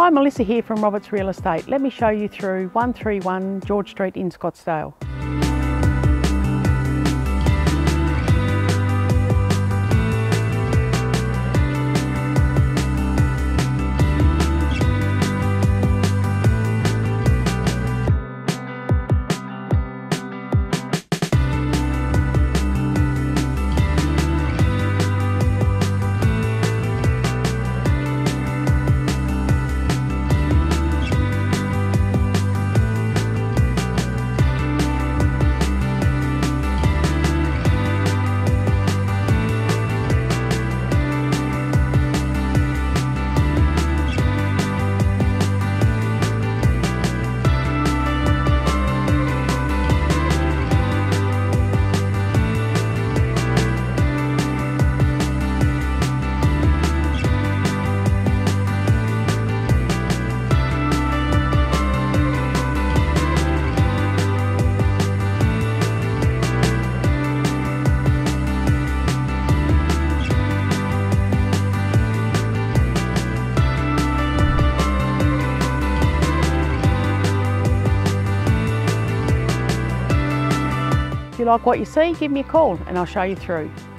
Hi, Melissa here from Roberts Real Estate. Let me show you through 131 George Street in Scottsdale. If you like what you see, give me a call and I'll show you through.